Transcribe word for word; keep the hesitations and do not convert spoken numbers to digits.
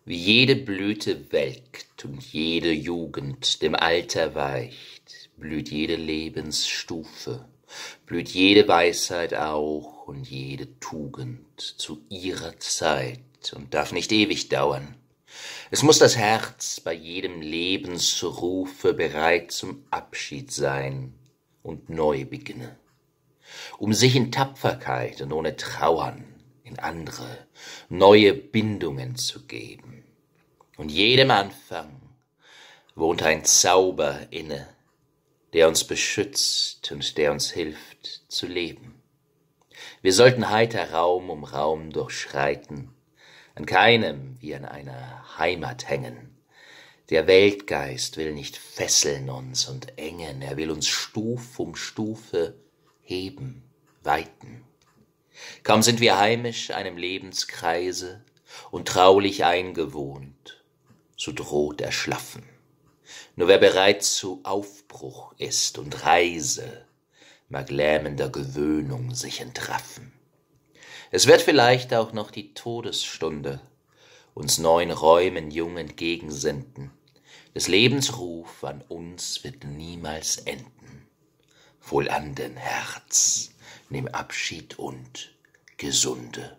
Wie jede Blüte welkt und jede Jugend dem Alter weicht, blüht jede Lebensstufe, blüht jede Weisheit auch und jede Tugend zu ihrer Zeit und darf nicht ewig dauern. Es muss das Herz bei jedem Lebensrufe bereit zum Abschied sein und neu beginne, um sich in Tapferkeit und ohne Trauern in andere, neue Bindungen zu geben. Und jedem Anfang wohnt ein Zauber inne, der uns beschützt und der uns hilft zu leben. Wir sollten heiter Raum um Raum durchschreiten, an keinem wie an einer Heimat hängen. Der Weltgeist will nicht fesseln uns und engen, er will uns Stuf um Stufe heben, weiten. Kaum sind wir heimisch einem Lebenskreise und traulich eingewohnt, so droht Erschlaffen. Nur wer bereit zu Aufbruch ist und Reise, mag lähmender Gewöhnung sich entraffen. Es wird vielleicht auch noch die Todesstunde uns neuen Räumen jung entgegensenden. Des Lebens Ruf an uns wird niemals enden. Wohlanden, Herz, nimm Abschied und Gesunde.